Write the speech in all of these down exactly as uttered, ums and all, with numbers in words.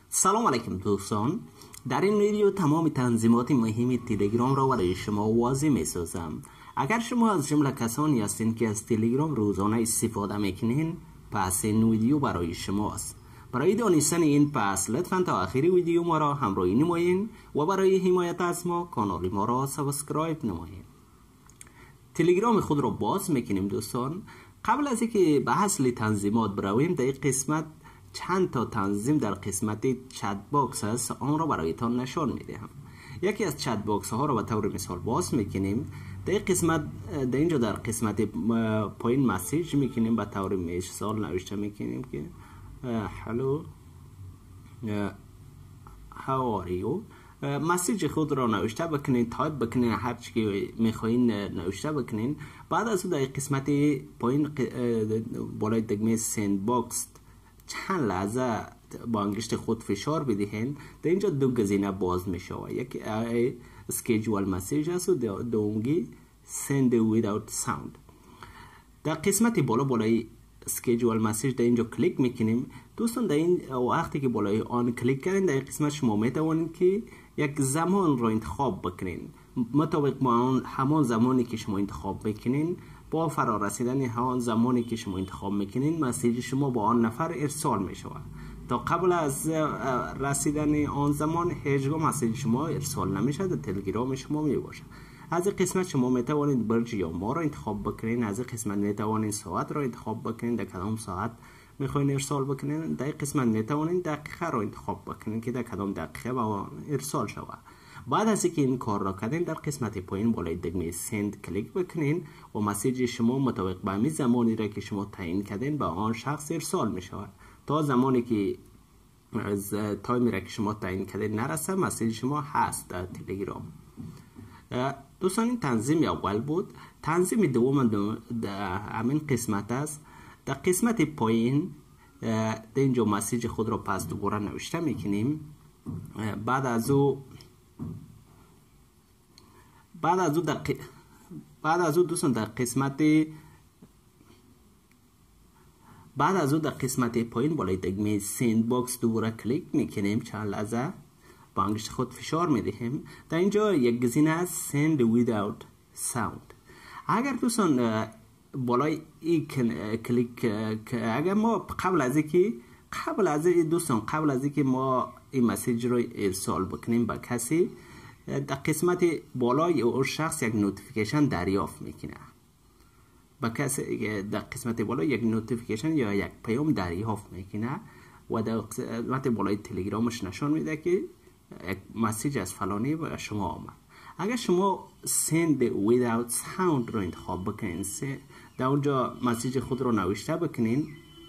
سلام علیکم دوستان. در این ویدیو تمام تنظیمات مهم تلگرام را برای شما واضح می سازم. اگر شما از جمله کسانی هستین که از تلگرام روزانه استفاده میکنین، پس این ویدیو برای شماست. برای دانستن این پس لطفا تا آخر ویدیو ما را همراهی نمایین و برای حمایت از ما کانال ما را سابسکرایب نمایین. تلگرام خود را باز میکنیم دوستان. قبل از اینکه به اصل تنظیمات برویم، در این قسمت چند تا تنظیم در قسمت چت باکس است، آن را برایتان نشان میدهم. یکی از چت باکس ها را به طور مثال باز میکنیم. در این قسمت در اینجا در قسمت پایین مسیج میکنیم، به طور مثال نوشته میکنیم که hello how are you. مسیج خود را نوشته بکنین، تایپ بکنین، هر چی که میخواین نوشته بکنین. بعد از اون در قسمت پایین بالای دکمه سند باکس چند لحظه با انگشت خود فشار بدهین. در اینجا دو گزینه باز می شود. یکی اسکیجول مسیج است و دومی send without sound. در قسمت بالا بالای اسکیجول مسیج در اینجا کلیک میکنیم دوستان. در این وقتی که بالای آن کلیک کردین، در این قسمت شما می توانید که یک زمان را انتخاب بکنین. مطابق با همان زمانی که شما انتخاب میکنین، با فرا رسیدن همان زمانی که شما انتخاب میکنین، مسیج شما با آن نفر ارسال می شود. تا قبل از رسیدن آن زمان هیچگاه مسیج شما ارسال نمیشه، در تلگرام شما می باشه. از این قسمت شما می توانید برج یا ما را انتخاب بکنین. از این قسمت می توانید ساعت را انتخاب بکنین، در کدام ساعت میخواین ارسال بکنین. در این قسمت می توانید دقیقه را انتخاب بکنین که در کدام دقیقه با ارسال شود. بعد از اینکه این کار را کردین، در قسمت پایین بالای دکمه سند کلیک بکنین و مسیج شما مطابق به همین زمانی را که شما تعیین کردین به آن شخص ارسال می شود. تا زمانی که از تایمی را که شما تعیین کردین نرسه، مسیج شما هست در تلگرام. دوستان این تنظیم اول بود. تنظیم دوم در همین قسمت است. در قسمت پایین در اینجا مسیج خود را پس دوباره نوشته میکنیم. بعد از او بعد از او در ق... بعد از او دوستان در قسمت بعد از او در قسمت پایین بالای دکمه سند باکس دوباره کلیک میکنیم. چند لحظه با انگشت خود فشار میدهیم. در اینجا یک گزینه است send without sound. اگر دوستان بالای این کلیک اگر ما قبل از اینکه قبل از دوستان قبل از اینکه ما این مسیج رو ارسال بکنیم به کسی، در قسمت بالای اون شخص یک نوتیفیکیشن دریافت میکنه. با کسی در قسمت بالا یک نوتیفیکیشن یا یک پیام دریافت میکنه و در قسمت بالای تلگرامش نشان میده که یک مسیج از فلانی به شما آمد. اگر شما send without sound رو انتخاب بکنین، در اونجا مسیج خود رو نوشته بکنین.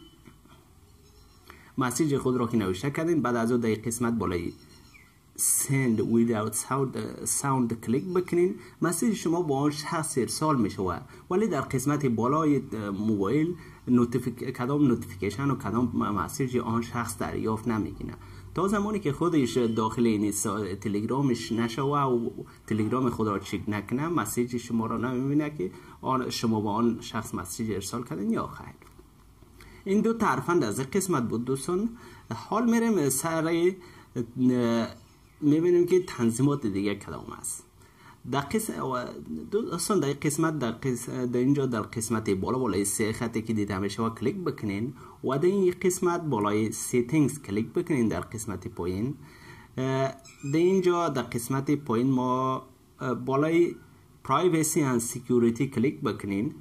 مسیج خود رو که نوشته کردین، بعد از اون در قسمت بالای send without sound, sound کلیک بکنین، مسیج شما با آن شخص ارسال می شود. ولی در قسمت بالای موبایل نوتیفیک... کدام نوتیفیکیشن و کدام مسیج آن شخص دریافت نمیکنه. تا زمانی که خودش داخل این تلگرامش نشوه و تلگرام خود را چک نکنه، مسیج شما را نمیبینه که آن شما با آن شخص مسیج ارسال کردین یا خیر. این دو طرفند از قسمت بود دوستان. حال میریم سر میبینیم که تنظیمات دیگه کدام است. در قسمت دوستان در قسمت در, قسمت در اینجا در قسمت بالا بالای سه خطی که دیده میشه و کلیک بکنین و در این قسمت بالای سیتینگز کلیک بکنین. در قسمت پایین در اینجا در قسمت پایین ما بالای پرایوسی اند سکیوریتی کلیک بکنین.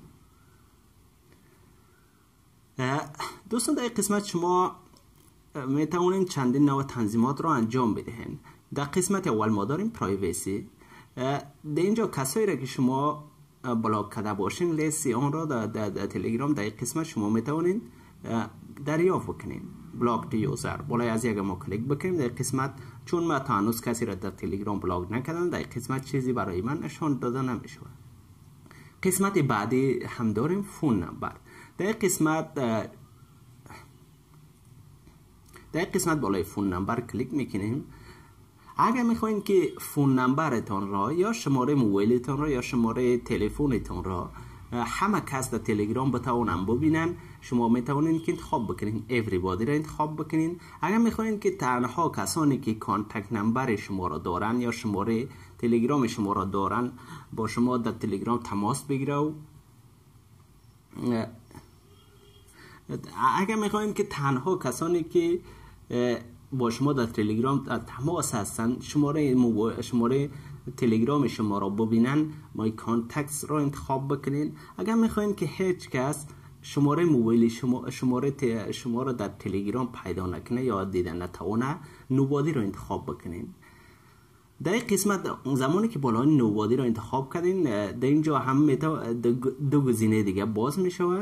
دوستان در این قسمت شما می توانید چندین نوع تنظیمات را انجام بدهید. در قسمت اول ما داریم پرایوسی. در اینجا کسایی را که شما بلاک کرده باشین، لیست آن را در, در, در تلگرام در این قسمت شما می توانید دریافت بکنید. بلاک یوزر بالای از یک ما کلیک بکنیم. در قسمت چون ما تا هنوز کسی را در تلگرام بلاک نکردم، در قسمت چیزی برای من نشان داده نمیشه. قسمت بعدی هم داریم فون نمبر. در قسمت در قسمت بالای فون نمبر کلیک میکنیم. اگر میخواین که فون نمبرتان را یا شماره موبایلتان را یا شماره تلفنتان را همه کس در تلگرام بتوانن ببینن، شما میتونین که انتخاب بکنین everybody را انتخاب بکنین. اگر میخواین که تنها کسانی که کانتکت نمبر شما را دارن یا شماره تلگرام شما را دارن با شما در تلگرام تماس بگیره و اگر میخواین که تنها کسانی که با شما در تلگرام در تماس هستن شماره موبایل شماره تلگرام شما را ببینن مای کانتکتس را انتخاب بکنین. اگر میخواین که هیچ کس شماره موبایل شما شماره شما را در تلگرام پیدا نکنه یا دیدن نتونه نوبادی را انتخاب بکنین. در این قسمت زمانی که بالای نوبادی را انتخاب کردین در اینجا هم دو گزینه دیگه باز میشه.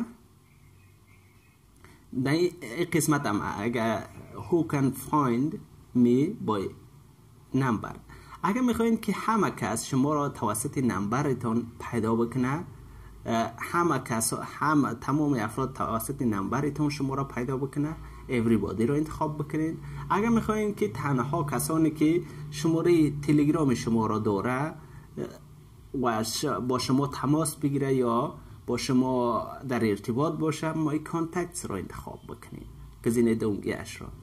در این قسمت هم اگر who can find me by number اگر میخواین که همه کس شما را توسط نمبرتان پیدا بکنه همه کس همه تمام افراد توسط نمبرتان شما را پیدا بکنه everybody را انتخاب بکنین. اگر میخواین که تنها کسانی که شماره تلگرام شما را داره و با شما تماس بگیره یا با شما در ارتباط باشه مای کانتکتس را انتخاب بکنین گزینه دومیش را.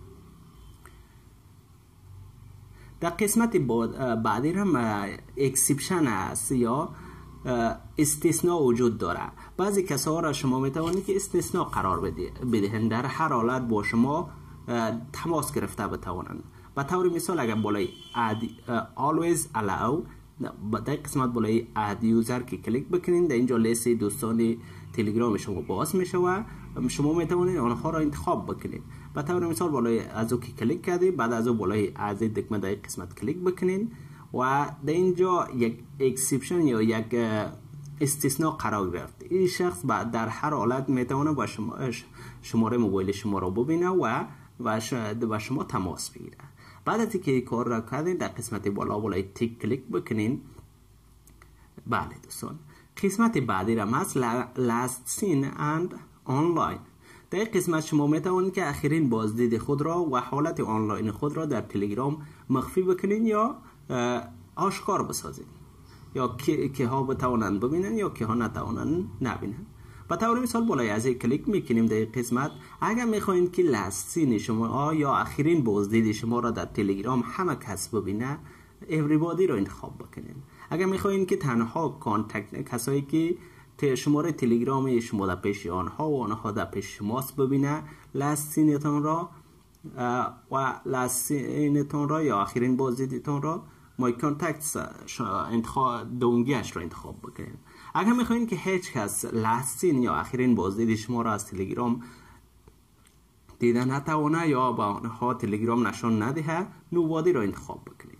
در قسمت بعدی هم اکسپشن است یا استثناء وجود داره. بعضی کسا را شما میتوانید که استثناء قرار بدهند در هر حالت با شما تماس گرفته بتوانند. به طور مثال اگر بالای add always allow در قسمت بالای add user که کلیک بکنید در اینجا لیست دوستان تلگرام شما باز میشه و شما میتوانید آنها را انتخاب بکنید. به طور مثال بالای از او که کلیک کردید بعد از او بالای از دکمه در قسمت کلیک بکنید و در اینجا یک اکسپشن یا یک استثناء قرار گرفت. این شخص بعد در هر حالت میتونه با شما شماره موبایل شما را ببینه و و شما تماس بگیره. بعد از اینکه کار را کردین در قسمت بالا بالای تیک کلیک بکنین. بله دوستان قسمت بعدی را هست last seen and online. در این قسمت شما میتوانید که اخرین بازدید خود را و حالت آنلاین خود را در تلگرام مخفی بکنین یا آشکار بسازین یا که, که ها بتوانند ببینن یا که ها نتوانند نبینن. به طور مثال بالای از این کلیک میکنیم در این قسمت. اگر میخواین که لاستین شما یا اخرین بازدید شما را در تلگرام همه کس ببینه everybody را انتخاب بکنین. اگر میخواین که تنها کانتکت کسایی که شماره تلگرام شما در پیش آنها و آنها در پیش شماست ببینه لاستینتان را و لاستینتان را یا آخرین بازدیدتان را مای کانتکتس انتخاب دونگیش را انتخاب بکنید. اگر میخواین که هیچ کس لاستین یا آخرین بازدید شما را از تلگرام دیدن نتوانه یا با آنها تلگرام نشان ندهه نوبادی را انتخاب بکنید.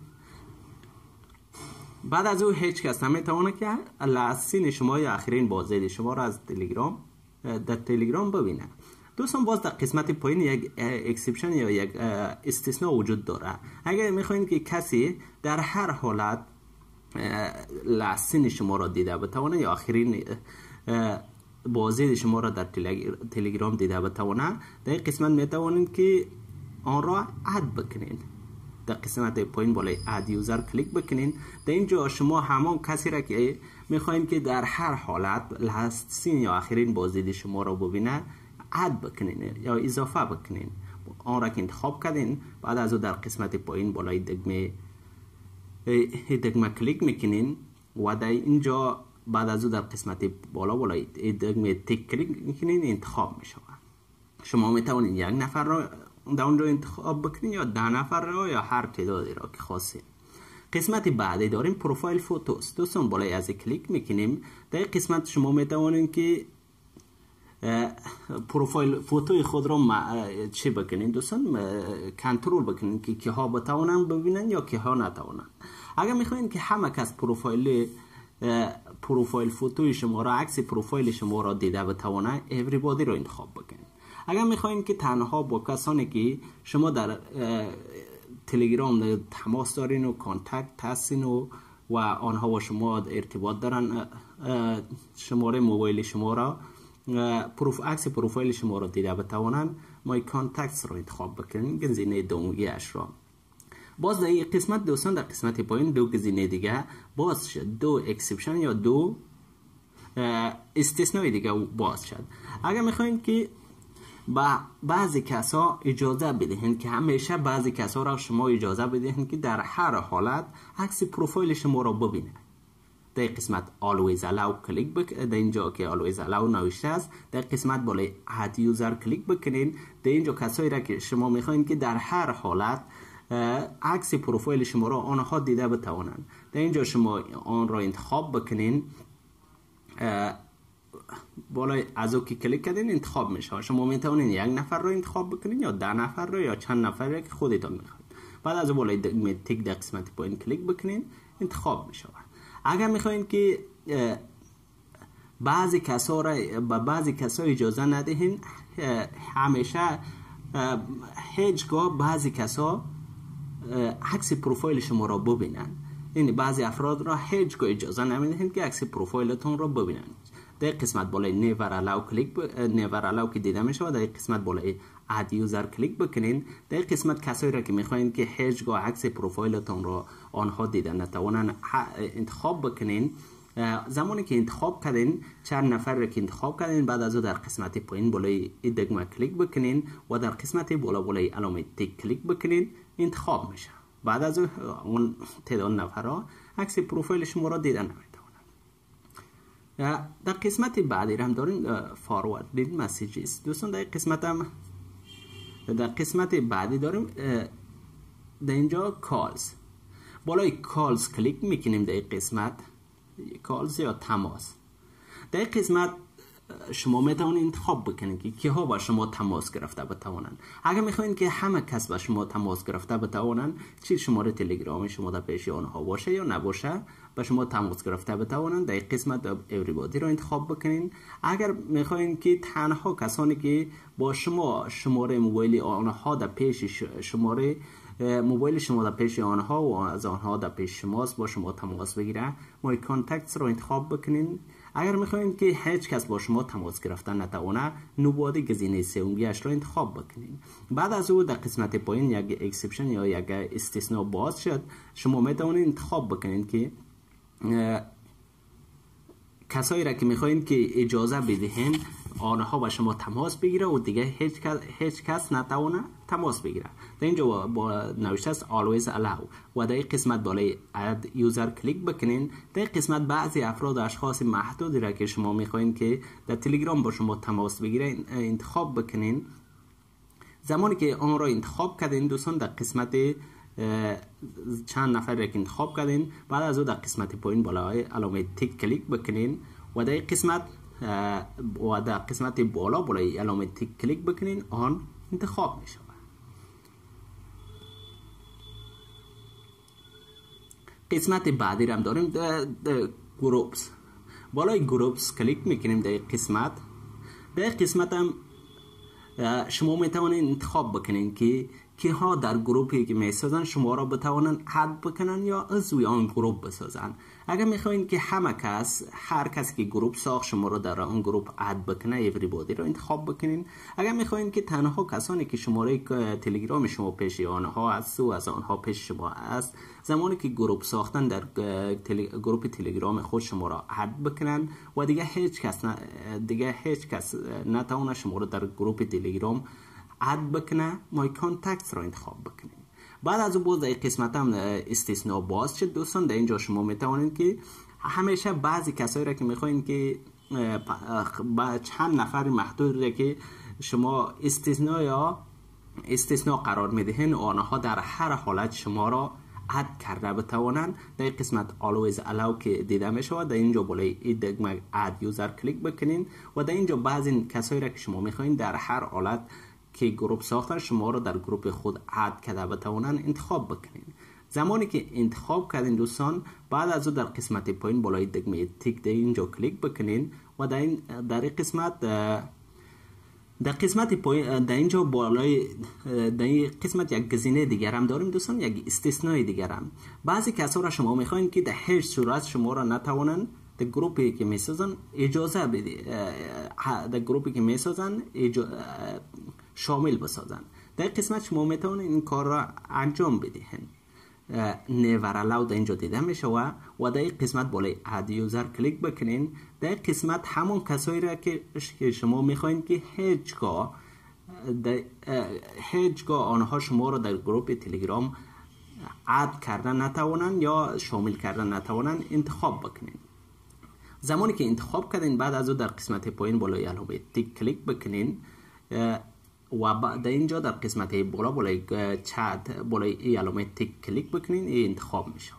بعد از او هیچ کس نمیتونه که لاستین شما یا آخرین بازدید شما را از تلگرام در تلگرام ببینه. دوستان باز در قسمت پایین یک اکسپشن یا یک استثناء وجود داره. اگر میخواین که کسی در هر حالت لاستین شما را دیده بتونه یا آخرین بازدید شما را در تلگرام دیده بتونه در این قسمت میتوانید که آن را اد بکنین. در قسمت پایین بالای اد یوزر کلیک بکنین. در اینجا شما همان کسی را که میخواین که در هر حالت لاستین یا آخرین بازدید شما را ببینه اد بکنین یا اضافه بکنین. آن را که انتخاب کردین بعد از او در قسمت پایین بالای دکمه دکمه کلیک میکنین و در اینجا بعد از او در قسمت بالا بالای دکمه تیک کلیک میکنین انتخاب میشه. شما میتونین یک نفر را در اونجا انتخاب بکنین یا ده نفر را یا هر تعدادی را که خواستین. قسمت بعدی داریم پروفایل فوتوس. دوستان بالای از کلیک میکنیم. در این قسمت شما میتونین که پروفایل فوتوی خود را چی بکنین دوستان کنترل بکنین که که ها بتوانن ببینن یا که ها نتوانن. اگر میخواین که همه کس پروفایل پروفایل فوتوی شما را عکس پروفایل شما را دیده بتوانه everybody را انتخاب بکنین. اگر میخواین که تنها با کسانی که شما در تلگرام تماس دارین و کانتکت هستین و و آنها با شما ارتباط دارن شماره موبایل شما را پروف عکس پروفایل شما را دیده بتوانن مای کانتکتس را انتخاب بکنین گزینه دومیش را. باز در این قسمت دوستان در قسمت پایین دو گزینه دیگه باز شد. دو اکسپشن یا دو استثناء دیگه باز شد. اگر میخواین که با بعضی کسا اجازه بدهین که همیشه بعضی کسا را شما اجازه بدهین که در هر حالت عکس پروفایل شما را ببینه. در قسمت always allow کلیک بک در اینجا که always allow نوشته است، در قسمت بالای add user کلیک بکنین. در اینجا کسایی را که شما میخواین که در هر حالت عکس پروفایل شما را آنها دیده بتوانند، در اینجا شما آن را انتخاب بکنین. بالای از او که کلیک کردین انتخاب میشه. شما میتونین یک نفر رو انتخاب بکنین یا ده نفر رو یا چند نفر رو که خودتون میخواید. بعد از بالای تیک در قسمت پایین کلیک بکنین انتخاب میشه. اگر میخواین که بعضی کسا را با بعضی کسا اجازه ندهین، همیشه هیچگاه بعضی کسا عکس پروفایل شما را ببینن. یعنی بعضی افراد را هیچگاه اجازه نمیدهین که عکس پروفایلتون را ببینن. در قسمت بالای نیور الاو کلیک ب... نیور الاو که دیده میشه و در قسمت بالای اد یوزر کلیک بکنین. در قسمت کسایی را که میخواین که هیچگاه عکس پروفایلتون را آنها دیده نتوانن انتخاب بکنین. زمانی که انتخاب کردین چند نفر را که انتخاب کردین، بعد از او در قسمت پایین بالای دکمه کلیک بکنین و در قسمت بالا بالای علامه تیک کلیک بکنین انتخاب میشه. بعد از اون تعداد نفرها عکس پروفایل شما را دیده نمیتونن. در قسمت بعدی هم داریم فاروارد لید مسیجز. دوستان در قسمت هم در قسمت بعدی داریم در اینجا کالز. بالای کالز کلیک میکنیم. در قسمت کالز یا تماس، در قسمت شما میتونید انتخاب بکنید که کیها با شما تماس گرفته بتوانند. اگر میخواین که همه کس با شما تماس گرفته بتوانند، چه شماره تلگرام شما در پیش آنها باشه یا نباشه، با شما تماس گرفته بتوانند، در قسمت everybody رو انتخاب بکنین. اگر میخواین که تنها کسانی که با شما شماره موبایل آنها در پیش شماره موبایل شما در پیش آنها و از آنها در پیش شماست با شما تماس بگیره، مای کانتکتس رو انتخاب بکنین. اگر میخواین که هیچ کس با شما تماس گرفتن نتوانه، نوباده گزینه سومیش رو انتخاب بکنین. بعد از او در قسمت پایین یک اکسپشن یا یک استثناء باز شد، شما میتونید انتخاب بکنین که کسایی را که میخواین که اجازه بدهین آنها با شما تماس بگیره و دیگه هیچ کس هیچ کس نتونه تماس بگیره. در اینجا با نوشته است always allow و در قسمت بالای add user کلیک بکنین. در قسمت بعضی افراد و اشخاص محدودی را که شما میخواین که در تلگرام با شما تماس بگیره انتخاب بکنین. زمانی که آن را انتخاب کردین دوستان، در قسمت چند نفر را که انتخاب کردین، بعد از او در قسمت پایین بالای علامه تیک کلیک بکنین و در قسمت و در قسمت بالا بالای علامه تیک کلیک بکنین، آن انتخاب میشه. قسمت بعدی هم داریم در گروپس. بالای گروپس کلیک میکنیم. در قسمت در قسمت هم شما میتوانید انتخاب بکنین که که ها در گروپی که میسازن شما را بتوانن اد بکنن یا عضو آن گروپ بسازن. اگر میخواین که همه کس هر کس که گروپ ساخت شما را در آن گروپ اد بکنه، everybody را انتخاب بکنین. اگر میخواین که تنها کسانی که شماره تلگرام شما پیش آنها است و از آنها پیش شما است، زمانی که گروپ ساختن در تل... گروپ تلگرام خود شما را اد بکنن و دیگه هیچ کس ن... دیگه هیچ کس نتونه شما را در گروپ تلگرام اد بکنه، مای کانتکتس را انتخاب بکنین. بعد از اون در قسمت هم استثناء باز شد دوستان. در اینجا شما میتوانید که همیشه بعضی کسایی را که میخواین که با چند نفر محدود را که شما استثناء یا استثناء قرار میدهین، آنها در هر حالت شما را اد کرده بتوانند، در قسمت always allow که دیده میشه در اینجا بالای دکمه add user کلیک بکنین و در اینجا بعضی کسایی را که شما میخواین در هر حالت که گروپ ساختن شما رو در گروپ خود اد کرده بتوانن انتخاب بکنین. زمانی که انتخاب کردین دوستان، بعد از او در قسمت پایین بالای دکمه تیک در اینجا کلیک بکنین و در این در قسمت در قسمت پایین در اینجا بالای در این قسمت یک گزینه دیگر هم داریم دوستان، یک استثناء دیگر هم. بعضی کسا را شما میخواین که در هیچ صورت شما را نتوانن در گروپی که میسازن اجازه بده، در گروپی که میسازن شامل بسازن. در قسمت شما میتونید این کار را انجام بدهین. نیور الاو در اینجا دیده میشه و و در قسمت بالای اد یوزر کلیک بکنین. در قسمت همون کسایی را که شما میخواین که هیچگاه هیچگاه آنها شما را در گروه تلگرام اد کردن نتوانند یا شامل کردن نتوانند انتخاب بکنین. زمانی که انتخاب کردین بعد از او در قسمت پایین بالای علامه تیک کلیک بکنین و بعد اینجا در قسمت بالا بالای چت بالای این علامه تیک کلیک بکنین این انتخاب می شود.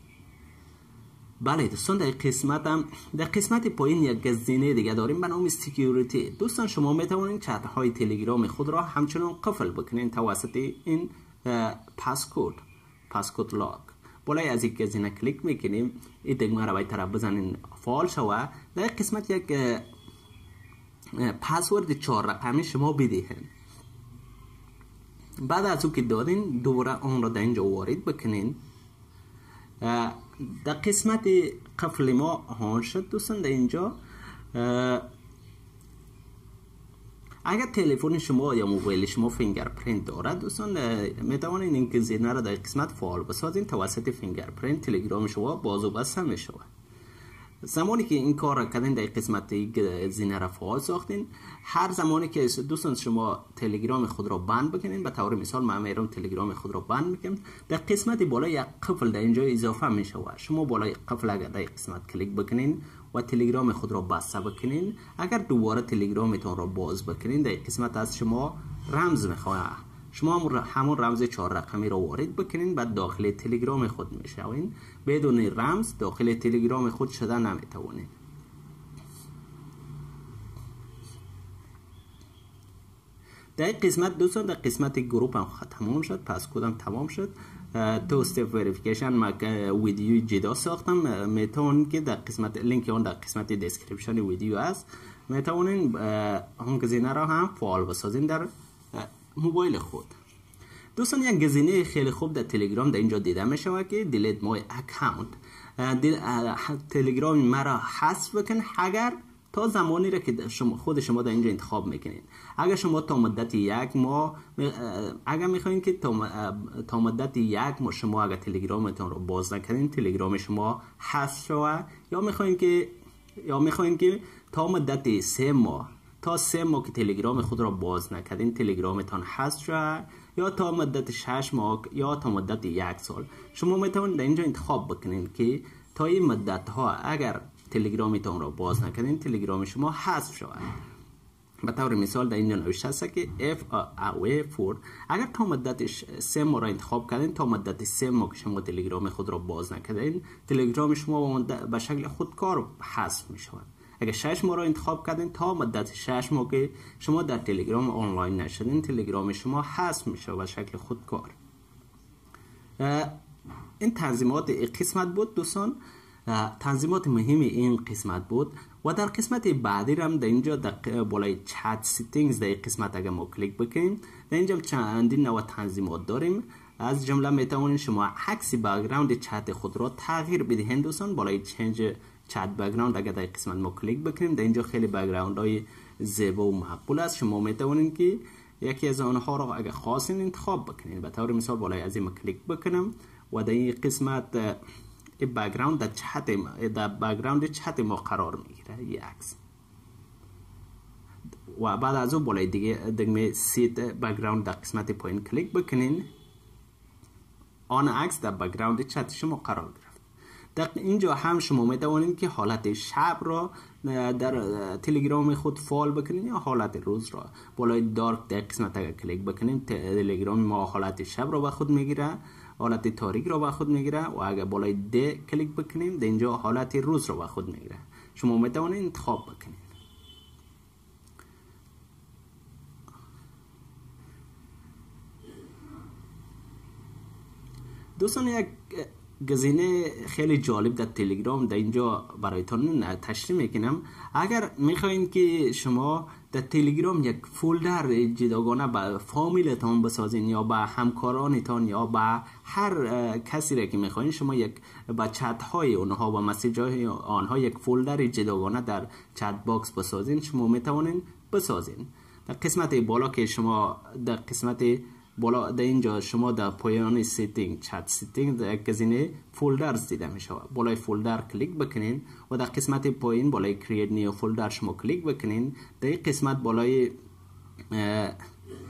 بله دوستان در قسمت هم در قسمت پایین یک گزینه دیگه داریم به نام سکیوریتی. دوستان شما می توانید چت های تلگرام خود را همچنان قفل بکنین توسط این پاسکود پاسکود لاک. بالای از یک گزینه کلیک میکنیم این دکمه را باید طرف بزنین فعال شود. در قسمت یک پسورد چهار رقمی شما بدهید. بعد از او که دادین دوباره آن را در اینجا وارد بکنین. در قسمت قفل ما آن شد دوستان در اینجا اگر تلفن شما یا موبایل شما فینگرپرینت دارد دوستان می توانید این گزینه را در قسمت فعال بسازین توسط فینگرپرینت تلگرام شما باز و بسته می شود. زمانی که این کار را کردین در قسمت گزینه را فعال ساختین هر زمانی که دوستان شما تلگرام خود را بند بکنین به طور مثال من میرم تلگرام خود را بند میکنم در قسمت بالا یک قفل در اینجا اضافه می شود. شما بالای قفل اگر در قسمت کلیک بکنین و تلگرام خود را بسته بکنین اگر دوباره تلگرامتون را باز بکنین در قسمت از شما رمز میخواه شما همون رمز چهار رقمی را وارد بکنین بعد داخل تلگرام خود میشوین. بدون رمز داخل تلگرام خود شدن نمیتوانید. در قسمت دوستان در قسمت گروپ هم تمام شد پس کدام تمام شد. تو استپ وریفیکیشن ما ویدیو جدا ساختم میتونید که در قسمت لینک اون در قسمت دسکریپشن ویدیو است میتونین هم گزینه را هم فعال بسازین در موبایل خود. دوستان یک گزینه خیلی خوب در تلگرام در اینجا دیده می شود که دیلیت مای اکاونت. تلگرام مرا حذف بکن اگر تا زمانی را که شما خود شما در اینجا انتخاب میکنین. اگر شما تا مدت یک ماه اگر میخواین که تا مدت یک ماه شما اگر تلگرامتون رو باز نکنین تلگرام شما حذف شود یا میخواین که یا میخواین که تا مدت سه ماه تا سه ماه که تلگرام خود را باز نکردین تلگرامتان حذف شد یا تا مدت شش ماه یا تا مدت یک سال شما میتونید در اینجا انتخاب بکنین که تا این مدت ها اگر تلگرامتان را باز نکردین تلگرام شما حذف شود. به طور مثال در اینجا نوشته است که F away for اگر تا مدت سه ماه را انتخاب کردین تا مدت سه ماه که شما تلگرام خود را باز نکردین تلگرام شما به شکل خودکار حذف می شود. اگر شش ماه را انتخاب کردین تا مدت شش ماه که شما در تلگرام آنلاین نشدین تلگرام شما حذف می شود به شکل خودکار. این تنظیمات قسمت بود دوستان. تنظیمات مهم این قسمت بود و در قسمت بعدی هم در اینجا در بالای چت سیتینگز در قسمت اگر ما کلیک بکنیم در اینجا چندین نوع تنظیمات داریم. از جمله میتوانید شما عکس بک‌گراند چت خود را تغییر بدهید دوستان. بالای چنج چت بک‌گراند اگر در قسمت ما کلیک بکنیم در اینجا خیلی بک‌گراند های زیبا و مقبول است. شما میتوانید که یکی از آنها را اگر خواستین انتخاب بکنید. به طور مثال بالای از این کلیک بکنم و در این قسمت بک‌گراند در چت در بک‌گراند چت ما قرار میگیره یک عکس و بعد از اون بالای دیگه دکمه سیت بک‌گراند در قسمت پایین کلیک بکنین آن عکس در بک‌گراند چت شما قرار گرفت. در اینجا هم شما میتوانید که حالت شب را در تلگرام خود فعال بکنین یا حالت روز را. بالای دارک در قسمت اگر کلیک بکنین تلگرام ما حالت شب را به خود میگیره حالت تاریک را به خود میگیره و اگر بالای د کلیک بکنیم در اینجا حالت روز را به خود میگیره. شما میتوانید انتخاب بکنید. دوستان یک گزینه خیلی جالب در تلگرام در اینجا برایتان تشریح میکنم. اگر میخواین که شما در تلگرام یک فولدر جداگانه به فامیلتان بسازین یا به همکارانتان یا به هر کسی را که میخواین شما یک با چت های اونها و مسیج های آنها یک فولدر جداگانه در چت باکس بسازین شما میتوانین بسازین. در قسمت بالا که شما در قسمت بالا در اینجا شما در پایان سیتینگ چت سیتینگ در گزینه فولدرز دیده می شود. بالای فولدر کلیک بکنین و در قسمت پایین بالای کرییت نیو فولدر شما کلیک بکنین. در این قسمت بالای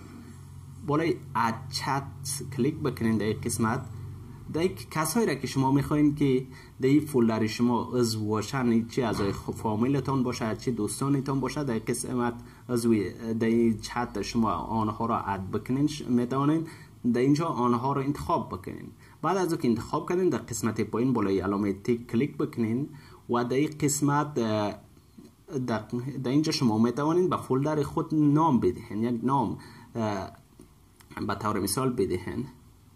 بالای اد چت کلیک بکنین در این قسمت. در کسایی را که شما میخواین که در این فولدر شما عضو باشن، چه اعضای فامیلتان باشه چه دوستانتان باشه، در قسمت عضو در این چت شما آنها را اد بکنین میتوانین در اینجا آنها را انتخاب بکنین. بعد از اینکه انتخاب کردین در قسمت پایین بالای علامه تیک کلیک بکنین و در این قسمت در, در اینجا شما میتوانین به فولدر خود نام بدهین، یک نام به طور مثال بدهین.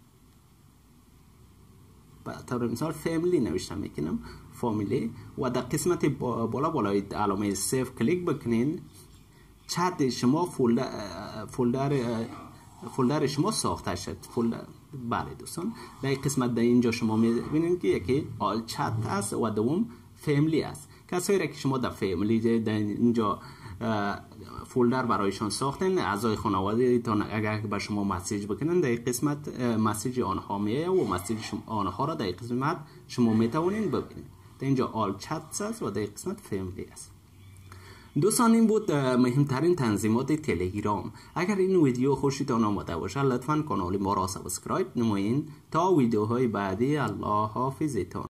به طور مثال فامیلی نوشته میکنم، فامیلی. و در قسمت بالا بالای علامه سیو کلیک بکنین. چت شما فولدر فولدر فولدر شما ساخته شد. فولدر بله دوستان، در این قسمت در اینجا شما میبینید که یکی آل چت است و دوم فامیلی است. کسایی را که شما در فامیلی در اینجا فولدر برایشان ساختن، اعضای خانواده تان اگر به شما مسیج بکنن در این قسمت مسیج آنها میه و مسیج آنها را در این قسمت شما میتوانید ببینید. در اینجا آل چت است و در این قسمت فامیلی است. دوستان این بود مهمترین تنظیمات تلگرام. اگر این ویدیو خوشتان آمده باشه لطفا کانال ما را سابسکرایب نمایید تا ویدیوهای بعدی. الله حافظتان.